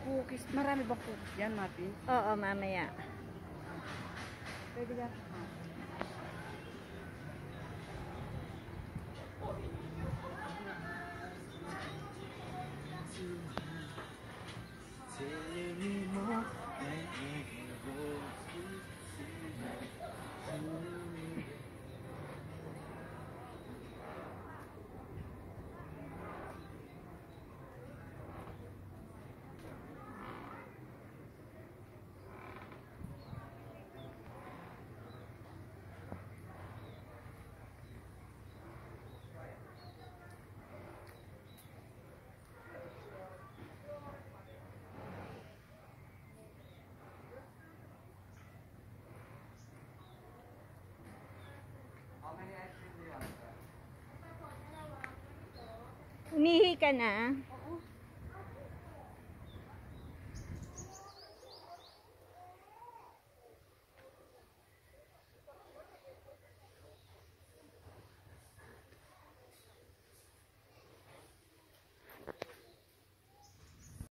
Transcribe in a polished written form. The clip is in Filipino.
Cookies. Marami bang cookies yan, Mapi? Oo, mamaya. Pwede ka. Umihi ka na?